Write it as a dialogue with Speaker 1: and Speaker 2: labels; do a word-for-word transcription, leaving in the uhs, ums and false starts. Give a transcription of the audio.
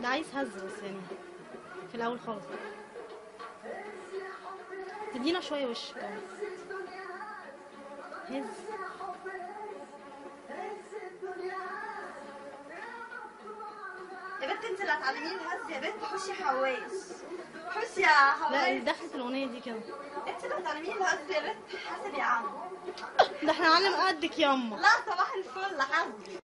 Speaker 1: ده عايز هز بس يعني في الاول خالص. تدينا شويه وش كمان. هز.
Speaker 2: يا بنت انت اللي هتعلميني الهز يا بنت. حوشي حواش، حوشي يا حواش.
Speaker 1: لا دخلت الاغنيه دي كده.
Speaker 2: انت اللي هتعلميني الهز يا بنت. حاسب يا عم.
Speaker 1: ده احنا علم قدك ياما.
Speaker 2: لا صباح الفل حاسبي.